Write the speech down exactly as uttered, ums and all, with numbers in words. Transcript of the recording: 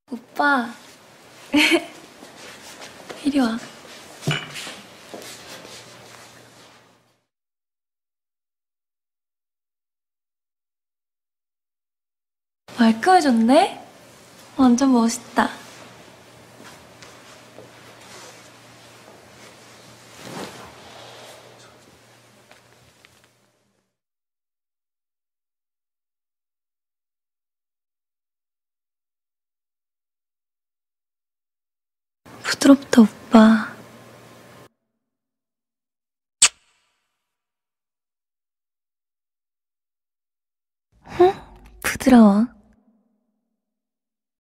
오빠, 이리 와. 말끔해졌네? 완전 멋있다. 부드럽다, 오빠. 응? 부드러워.